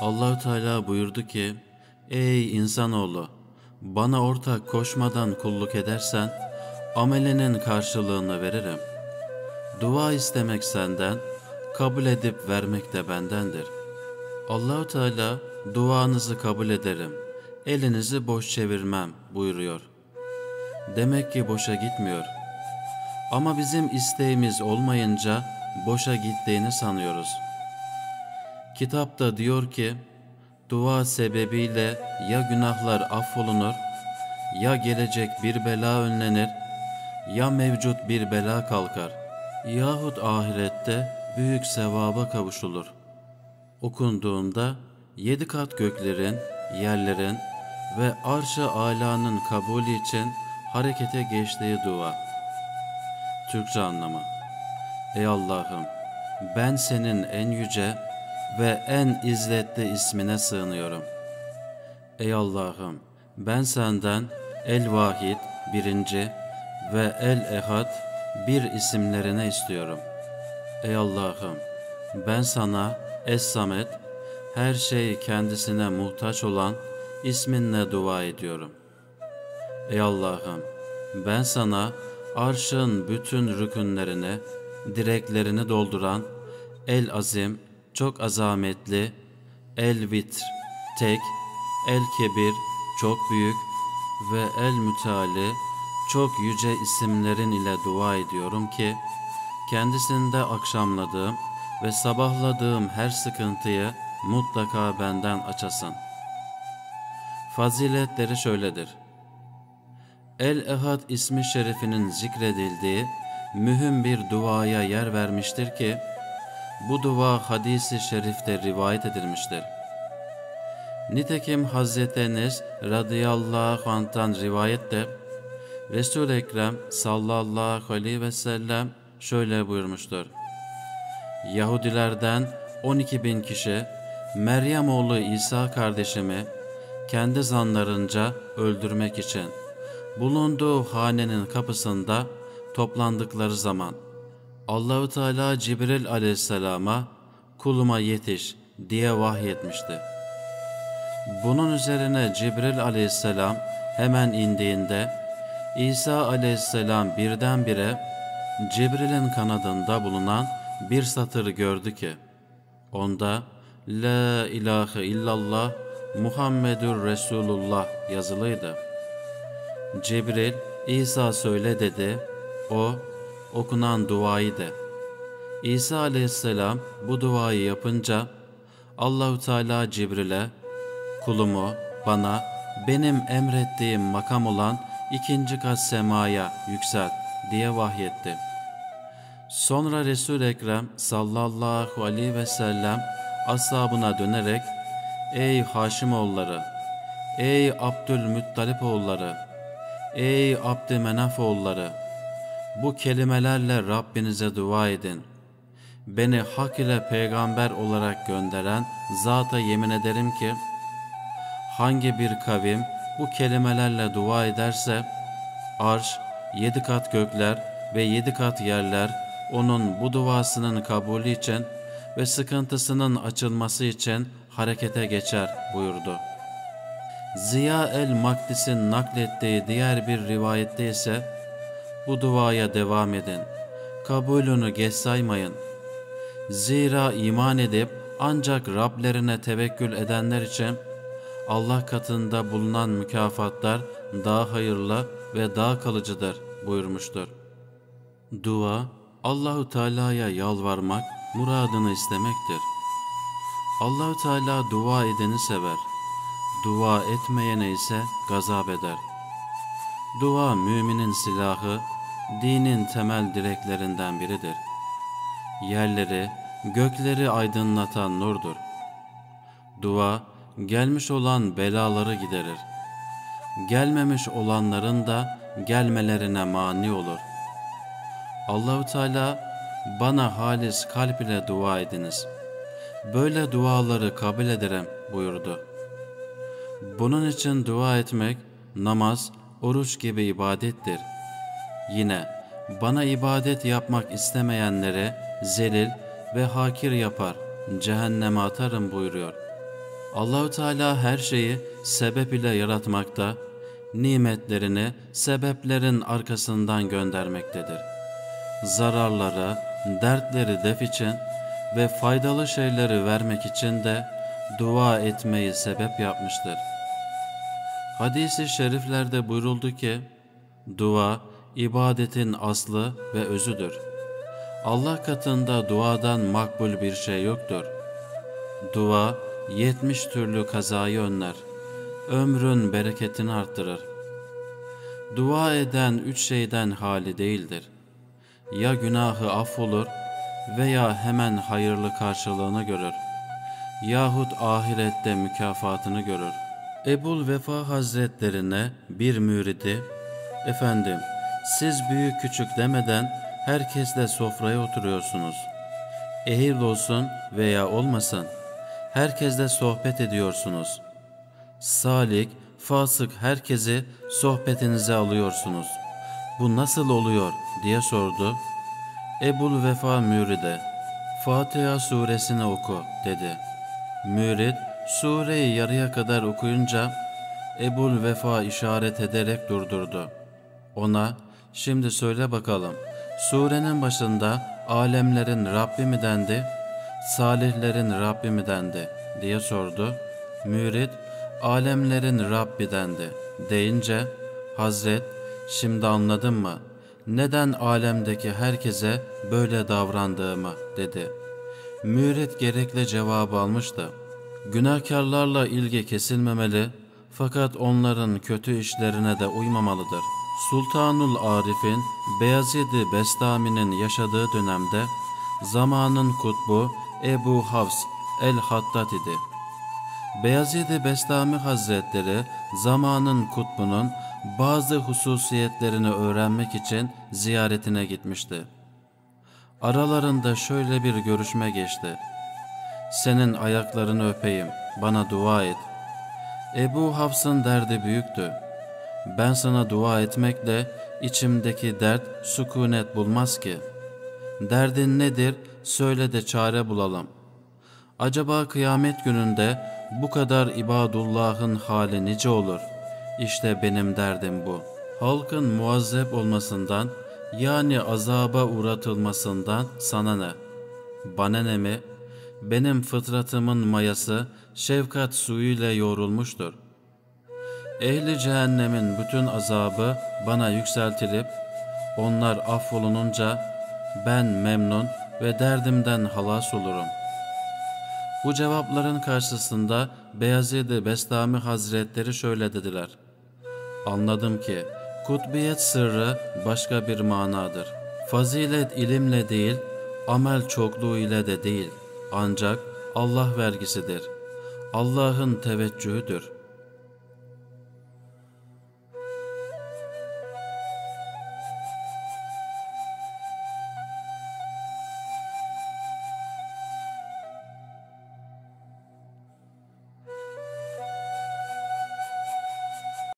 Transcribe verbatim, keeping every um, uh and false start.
Allahü Teala buyurdu ki: Ey insanoğlu! Bana ortak koşmadan kulluk edersen amelinin karşılığını veririm. Dua istemek senden, kabul edip vermek de bendendir. Allahü Teala duanızı kabul ederim, elinizi boş çevirmem buyuruyor. Demek ki boşa gitmiyor. Ama bizim isteğimiz olmayınca boşa gittiğini sanıyoruz. Kitapta diyor ki, dua sebebiyle ya günahlar affolunur, ya gelecek bir bela önlenir, ya mevcut bir bela kalkar, yahut ahirette büyük sevaba kavuşulur. Okunduğunda yedi kat göklerin, yerlerin ve arş-ı âlânın kabulü için harekete geçtiği dua. Türkçe anlamı: Ey Allah'ım, ben senin en yüce ve en izzetli ismine sığınıyorum. Ey Allah'ım, ben senden El-Vahid, birinci ve El-Ehad bir isimlerine istiyorum. Ey Allah'ım, ben sana Es-Samet, her şey kendisine muhtaç olan isminle dua ediyorum. Ey Allah'ım, ben sana arşın bütün rükünlerini, direklerini dolduran El-Azim, çok azametli, El-Vitr, tek, El-Kebir, çok büyük ve El-Müteali, çok yüce isimlerin ile dua ediyorum ki, kendisinde akşamladığım ve sabahladığım her sıkıntıyı mutlaka benden açasın. Faziletleri şöyledir. El-Ehad ismi şerifinin zikredildiği mühim bir duaya yer vermiştir ki, bu dua hadis-i şerifte rivayet edilmiştir. Nitekim Hazreti Enes radıyallahu anh'tan rivayette Resul-i Ekrem sallallahu aleyhi ve sellem şöyle buyurmuştur. Yahudilerden on iki bin kişi Meryem oğlu İsa kardeşimi kendi zanlarınca öldürmek için bulunduğu hanenin kapısında toplandıkları zaman Allahu Teala Cibril aleyhisselama kuluma yetiş diye vahyetmişti. Bunun üzerine Cibril aleyhisselam hemen indiğinde İsa aleyhisselam birdenbire Cibril'in kanadında bulunan bir satır gördü ki onda La ilahe illallah Muhammedur Resulullah yazılıydı. Cibril, İsa söyle dedi, o okunan duayı de. İsa aleyhisselam bu duayı yapınca Allahu Teala Cibril'e kulumu bana benim emrettiğim makam olan ikinci kat semaya yükselt diye vahyetti. Sonra Resul-i Ekrem sallallahu aleyhi ve sellem ashabına dönerek ey Haşimoğulları, ey Abdülmuttalip oğulları, ey Abdümenaf oğulları, bu kelimelerle Rabbinize dua edin. Beni hak ile peygamber olarak gönderen zata yemin ederim ki, hangi bir kavim bu kelimelerle dua ederse, arş, yedi kat gökler ve yedi kat yerler, onun bu duasının kabulü için ve sıkıntısının açılması için harekete geçer buyurdu. Ziya el-Makdis'in naklettiği diğer bir rivayette ise, bu duaya devam edin, kabulünü geç saymayın. Zira iman edip ancak Rablerine tevekkül edenler için Allah katında bulunan mükafatlar daha hayırlı ve daha kalıcıdır buyurmuştur. Dua, Allahu Teala'ya yalvarmak, muradını istemektir. Allahu Teala dua edeni sever, dua etmeyene ise gazap eder. Dua müminin silahı, dinin temel direklerinden biridir. Yerleri, gökleri aydınlatan nurdur. Dua, gelmiş olan belaları giderir. Gelmemiş olanların da gelmelerine mani olur. Allahu Teala bana halis kalp ile dua ediniz. Böyle duaları kabul ederim buyurdu. Bunun için dua etmek, namaz, oruç gibi ibadettir. Yine bana ibadet yapmak istemeyenlere zelil ve hakir yapar, cehenneme atarım buyuruyor. Allahu Teala her şeyi sebep ile yaratmakta, nimetlerini sebeplerin arkasından göndermektedir. Zararları, dertleri def için ve faydalı şeyleri vermek için de dua etmeyi sebep yapmıştır. Hadis-i şeriflerde buyuruldu ki, dua, ibadetin aslı ve özüdür. Allah katında duadan makbul bir şey yoktur. Dua, yetmiş türlü kazayı önler, ömrün bereketini arttırır. Dua eden üç şeyden hali değildir. Ya günahı affolur veya hemen hayırlı karşılığını görür, yahut ahirette mükafatını görür. Ebul Vefa Hazretlerine bir müridi, efendim siz büyük küçük demeden herkesle sofraya oturuyorsunuz. Ehil olsun veya olmasın, herkesle sohbet ediyorsunuz. Salik, fasık herkesi sohbetinize alıyorsunuz. Bu nasıl oluyor diye sordu. Ebul Vefa müride, Fatiha suresini oku dedi. Mürid sureyi yarıya kadar okuyunca Ebul Vefa işaret ederek durdurdu. Ona, şimdi söyle bakalım, surenin başında alemlerin Rabbi mi dendi, salihlerin Rabbi mi dendi diye sordu. Mürid, alemlerin Rabbi dendi deyince, Hazret, şimdi anladın mı? Neden alemdeki herkese böyle davrandığımı dedi. Mürid gerekli cevabı almıştı. Günahkarlarla ilgi kesilmemeli, fakat onların kötü işlerine de uymamalıdır. Sultanul Arif'in Beyazid-i Bestami'nin yaşadığı dönemde zamanın kutbu Ebu Hafs el-Hattat idi. Beyazid-i Bestami Hazretleri zamanın kutbunun bazı hususiyetlerini öğrenmek için ziyaretine gitmişti. Aralarında şöyle bir görüşme geçti. Senin ayaklarını öpeyim, bana dua et. Ebu Hafs'ın derdi büyüktü. Ben sana dua etmekle içimdeki dert sükunet bulmaz ki. Derdin nedir? Söyle de çare bulalım. Acaba kıyamet gününde bu kadar ibadullahın hali nice olur? İşte benim derdim bu. Halkın muazzep olmasından, yani azaba uğratılmasından sana ne? Bana ne mi? Benim fıtratımın mayası şefkat suyuyla yoğrulmuştur. Ehli cehennemin bütün azabı bana yükseltilip, onlar affolununca ben memnun ve derdimden halas olurum. Bu cevapların karşısında Beyazid-i Bestami Hazretleri şöyle dediler. Anladım ki kutbiyet sırrı başka bir manadır. Fazilet ilimle değil, amel çokluğu ile de değil. Ancak Allah vergisidir. Allah'ın teveccühüdür.